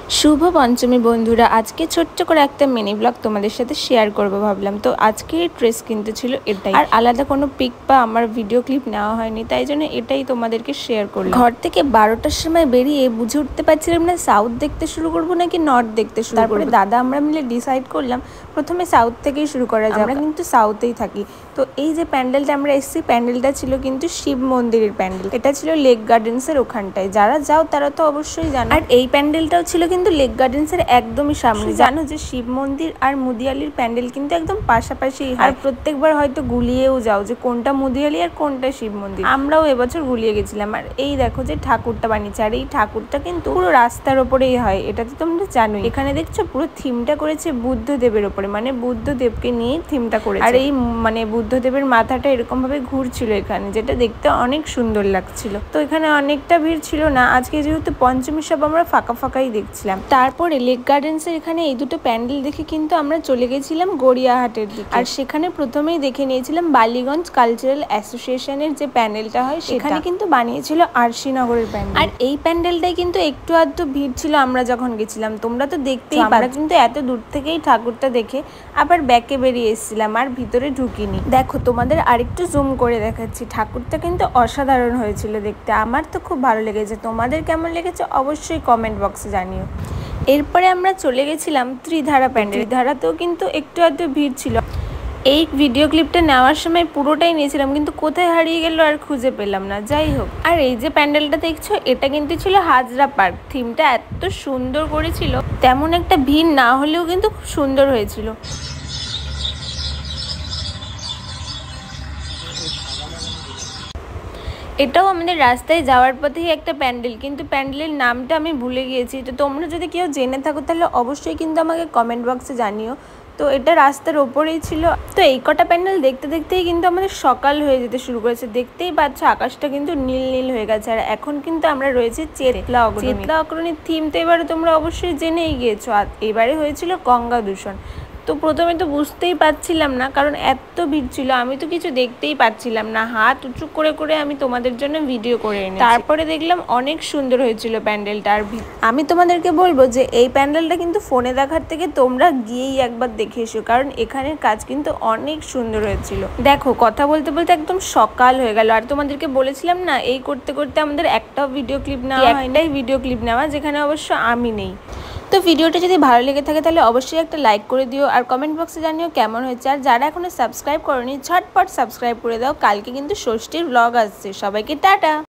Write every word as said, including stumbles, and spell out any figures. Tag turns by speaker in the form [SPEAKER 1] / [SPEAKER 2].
[SPEAKER 1] शुभ पंचमी बंधुरा आज के छोट्ट करे एक मिनी ब्लग तुम्हारे साथे शेयर करब भाबलाम। तो आज के ड्रेस किनते छिलो एटाई और आलादा कोनो पिक बा आमार भिडियो क्लिप नेওয়া হয়নি, তাই জন্য এটাই তোমাদেরকে শেয়ার করলাম। ঘর থেকে বারোটার সময় বেরিয়ে বুঝে উঠতে পারছিলাম না সাউথ দেখতে শুরু করব নাকি নর্থ দেখতে শুরু করব। তারপরে দাদা আমরা মিলে ডিসাইড করলাম প্রথমে সাউথ থেকেই শুরু করা যাক। আমরা কিন্তু সাউথেই থাকি। তো এই যে প্যান্ডেলটা আমরা এসেছি প্যান্ডেলটা ছিল কিন্তু শিব মন্দিরের প্যান্ডেল। এটা ছিল লেক গার্ডেন্সের ওখানটায়, যারা যাও তারা তো অবশ্যই জানো। আর এই প্যান্ডেলটাও ছিল কিন্তু লেক গার্ডেন্সের একদমই সামনে। জানো যে শিব মন্দির আর মুদিয়ালির প্যান্ডেল কিন্তু একদম পাশাপাশি, আর প্রত্যেকবার হয়তো গুলিয়েও যাও যে কোনটা মুদিয়ালি আর কোনটা শিব মন্দির। আমরাও এবছর গুলিয়ে গেছিলাম। আর এই দেখো যে ঠাকুরটা বানিয়েছে, আর এই ঠাকুরটা কিন্তু পুরো রাস্তার ওপরেই হয়, এটা তো তোমরা জানোই। এখানে দেখছো পুরো থিমটা করেছে বুদ্ধদেবের ওপরে, মানে বুদ্ধদেবকে নিয়ে থিমটা করেছে। আর এই মানে বুদ্ধদেবের মাথাটা এরকম ভাবে ঘুরছিল এখানে, যেটা দেখতে অনেক সুন্দর লাগছিল। তো এখানে অনেকটা ভিড় ছিল না, আজকে যেহেতু পঞ্চমী সব আমরা ফাঁকা ফাঁকাই দেখছিলাম। তারপরে লেক গার্ডেন্সের এখানে এই দুটো প্যান্ডেল দেখে কিন্তু আমরা চলে গেছিলাম গড়িয়াহাটের দিকে। আর সেখানে প্রথমেই দেখে নিয়েছিলাম বালিগঞ্জ কালচারাল অ্যাসোসিয়েশনের যে প্যান্ডেলটা হয় সেখানে কিন্তু বানিয়েছিল আরশিনগরের প্যান্ডেল। আর এই প্যান্ডেলটাই কিন্তু একটু আধটু ভিড় ছিল আমরা যখন গেছিলাম, তোমরা তো দেখতেই। আমরা কিন্তু এত দূর থেকেই ঠাকুরটা দেখে আবার ব্যাকে বেরিয়ে এসেছিলাম, আর ভিতরে ঢুকিনি। দেখো তোমাদের আরেকটু জুম করে দেখাচ্ছি, ঠাকুরটা কিন্তু অসাধারণ হয়েছিল দেখতে। আমার তো খুব ভালো লেগেছে, তোমাদের কেমন লেগেছে অবশ্যই কমেন্ট বক্সে জানিও। এরপরে আমরা চলে গেছিলাম ত্রিধারা প্যান্ডেল। ত্রিধারাতেও কিন্তু একটু আধটু ভিড় ছিল। এই ভিডিও ক্লিপটা নেওয়ার সময় পুরোটাই নিয়েছিলাম, কিন্তু কোথায় হারিয়ে গেল আর খুঁজে পেলাম না। যাই হোক, আর এই যে প্যান্ডেলটা দেখছো এটা কিন্তু ছিল হাজরা পার্ক। থিমটা এত সুন্দর করেছিল, তেমন একটা ভিড় না হলেও কিন্তু খুব সুন্দর হয়েছিল। এটাও আমাদের রাস্তায় যাওয়ার পথেই একটা প্যান্ডেল, কিন্তু প্যান্ডেলের নামটা আমি ভুলে গিয়েছি। তো তোমরা যদি কেউ জেনে থাকো তাহলে অবশ্যই কিন্তু আমাকে কমেন্ট বক্সে জানিও। তো এটা রাস্তার ওপরেই ছিল। তো এই কটা প্যান্ডেল দেখতে দেখতেই কিন্তু আমাদের সকাল হয়ে যেতে শুরু করেছে। দেখতেই পাচ্ছ আকাশটা কিন্তু নীল নীল হয়ে গেছে। আর এখন কিন্তু আমরা রয়েছি চেতলা অগ্রণী। চেতলা অগ্রণীর থিম তো এবারে তোমরা অবশ্যই জেনেই গিয়েছো। আর এবারে হয়েছিল গঙ্গা দূষণ। তো প্রথমে তো বুঝতেই পারছিলাম না, কারণ এত ভিড় ছিল, আমি তো কিছু দেখতেই পাচ্ছিলাম না। হাত উঁচু করে করে আমি তোমাদের জন্য ভিডিও করে এনেছি। তারপরে দেখলাম অনেক সুন্দর হয়েছিল প্যান্ডেলটা। আর আমি তোমাদেরকে বলবো যে এই প্যান্ডেলটা কিন্তু ফোনে দেখার থেকে তোমরা গিয়েই একবার দেখে এসো, কারণ এখানের কাজ কিন্তু অনেক সুন্দর হয়েছিল। দেখো কথা বলতে বলতে একদম সকাল হয়ে গেল। আর তোমাদেরকে বলেছিলাম না এই করতে করতে আমাদের একটাও ভিডিও ক্লিপ নেওয়া হয়, একটাই ভিডিও ক্লিপ নেওয়া, যেখানে অবশ্য আমি নেই। তো ভিডিওটা যদি ভালো লেগে থাকে তাহলে অবশ্যই একটা লাইক করে দিও, আর কমেন্ট বক্সে জানিও কেমন হয়েছে। আর যারা এখনো সাবস্ক্রাইব করোনি ঝটপট সাবস্ক্রাইব করে দাও। কালকে কিন্তু ষষ্ঠীর ব্লগ আসছে। সবাইকে টাটা।